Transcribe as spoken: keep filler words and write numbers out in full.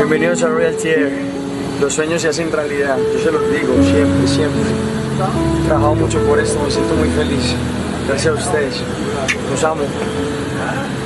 Bienvenidos a Royal Tier. Los sueños se hacen realidad, yo se los digo siempre, siempre. He trabajado mucho por esto, me siento muy feliz. Gracias a ustedes. Los amo.